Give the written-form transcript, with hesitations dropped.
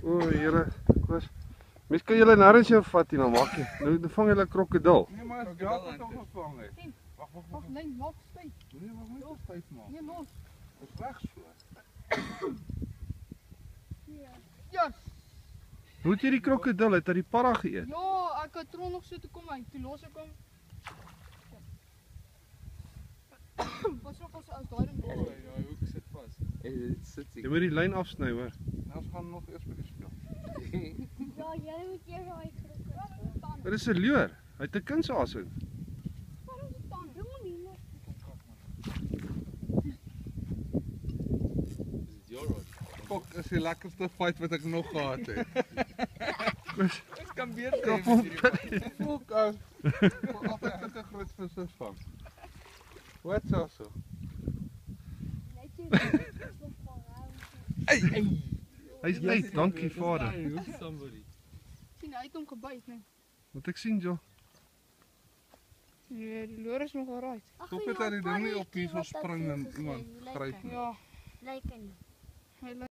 O, Here, Koos. Mens kan julle nêrens jou vat hier, dan maak jy. Nou vang julle 'n krokodil. Nee, maar as Jaap het hom gevang het. Wacht, nee, maak styf. Nee, maar moet jy styf maak. Nee, los. Dis weg so. Yes! Hoe het jy die krokodil uit die parra geëet? Ja, ek het tron nog so te kom uit. Toe los ek hom. Pas op as daai ding O, los. ja, hy hoek sit vas. Dit sit Jy moet die lyn afsny, hoor. Nou ons gaan nog eers by die speel. Ja, jy moet eers daai krokodil. Dit is 'n leeuer. Hy het 'n kindsasing. Waarom is dit dan? Jongen, nie. Is dit jou rod? Kok is die lekkerste fight wat ek nog gehad het. Koos, Ons kan weer Kap tref op. met hierdie fight. Fok as. Ek altyd sulke groot visse vang. Wat so? Net jy is nog van hou. Hy's uit, dankie vader. Somebody. Sien, hy het hom gebyt, nee. Wat ek sien, Jo. Nee, die loer is nog alright. Hoop het hy die ding nie op hier so spring en iemand gryp nie. Ja, Lyk nie. hy